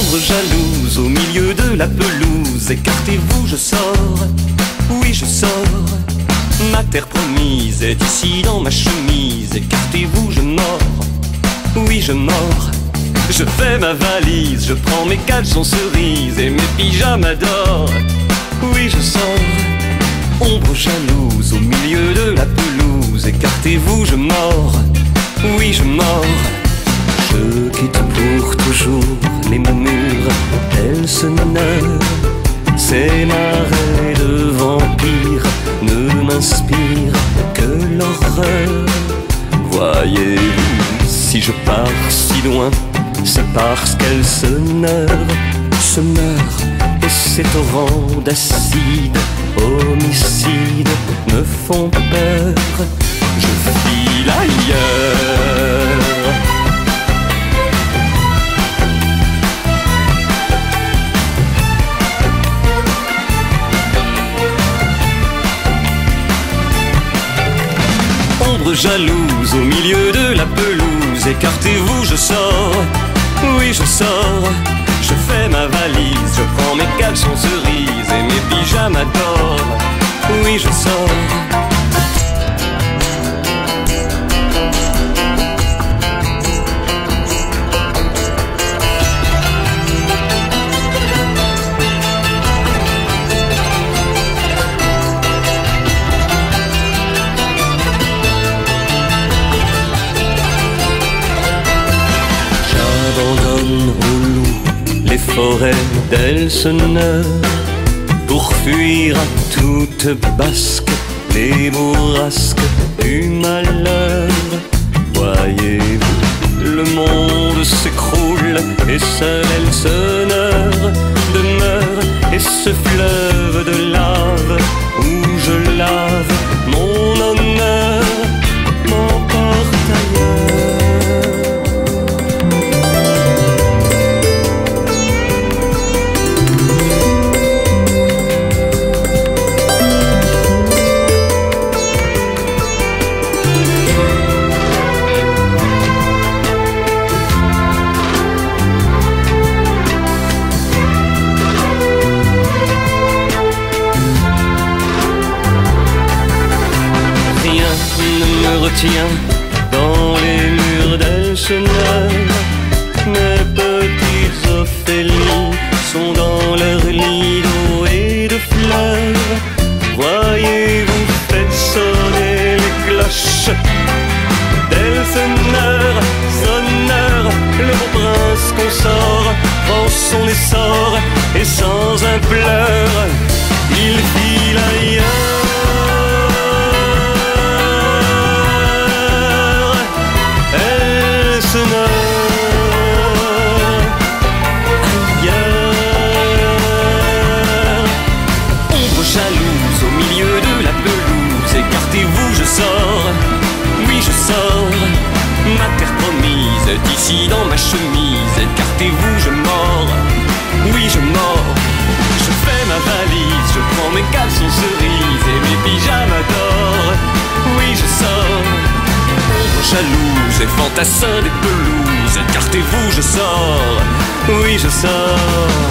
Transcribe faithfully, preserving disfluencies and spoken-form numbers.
Ombre jalouse au milieu de la pelouse, écartez-vous, je sors, oui je sors. Ma terre promise est ici dans ma chemise, écartez-vous, je mords, oui je mords. Je fais ma valise, je prends mes caleçons cerises et mes pyjamas d'or, oui je sors. Ombre jalouse au milieu de la pelouse, écartez-vous, je mords, oui je mords. Je quitte pour toujours les murmures, elles se meurent. Ces marées de vampires ne m'inspirent que l'horreur. Voyez-vous, si je pars si loin, c'est parce qu'elles se meurent, se meurent. Et ces torrents d'acide, homicide, me font peur. Je file ailleurs. Ombre jalouse au milieu de la pelouse, écartez-vous, je sors, oui je sors. Je fais ma valise, je prends mes caleçons cerises et mes pyjamas d'or, oui je sors. J'abandonne au loup les forêts d'Elseneur pour fuir à toute basque les bourrasques du malheur. Voyez-vous, le monde s'écroule et seul Elseneur demeure. Et ce fleuve de lave où je lave mon honneur m'emporte ailleurs. Retiens dans les murs d'Elseneur. Mes petites Ophélies sont dans leur lit d'eau et de fleurs. Voyez-vous, faites sonner les cloches d'Elseneur. Sonneur, le beau prince consort prend son essor et sans un pleur, il file ailleurs. Jalouse au milieu de la pelouse, écartez-vous, je sors, oui je sors. Ma terre promise est ici dans ma chemise, écartez-vous, je mords, oui je mords. Je fais ma valise, je prends mes caleçons cerises et mes pyjamas d'or, oui je sors. Ombre jalouse et fantassin des pelouses, écartez-vous, je sors, oui je sors.